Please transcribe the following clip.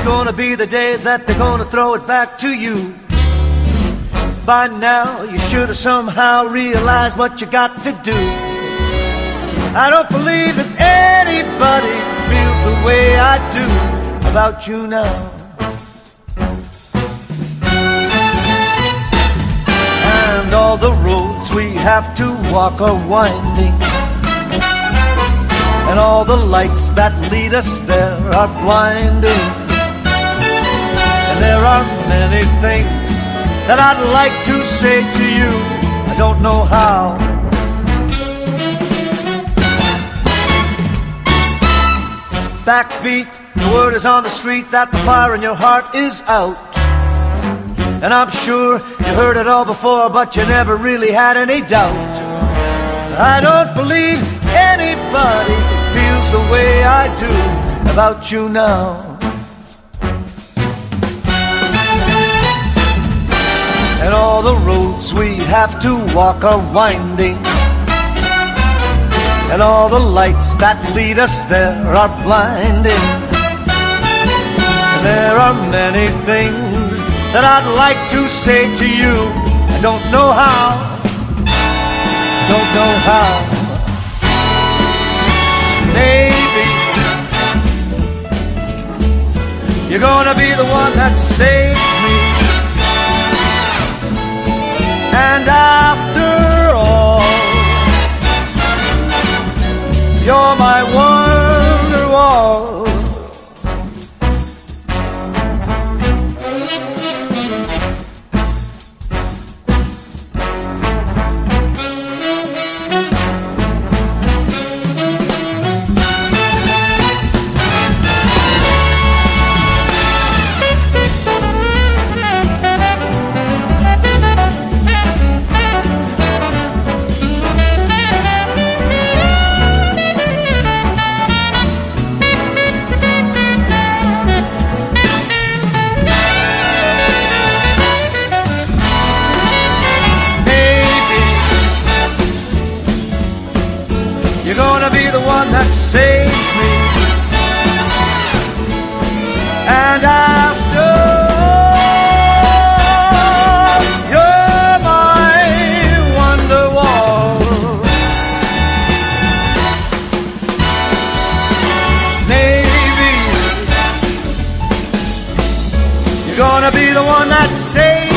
Today's gonna be the day that they're gonna throw it back to you. By now, you should have somehow realized what you got to do. I don't believe that anybody feels the way I do about you now. And all the roads we have to walk are winding, and all the lights that lead us there are blinding. And there are many things that I'd like to say to you, I don't know how. Backbeat, the word is on the street that the fire in your heart is out. And I'm sure you heard it all before, but you never really had any doubt. I don't believe anybody feels the way I do about you now. And all the roads we have to walk are winding, and all the lights that lead us there are blinding. And there are many things that I'd like to say to you, I don't know how, don't know how. Maybe you're gonna be the one that saves me. And after all, you're my Wonderwall. You're gonna be the one that saves me. And after all, you're my Wonderwall. Maybe you're gonna be the one that saves me.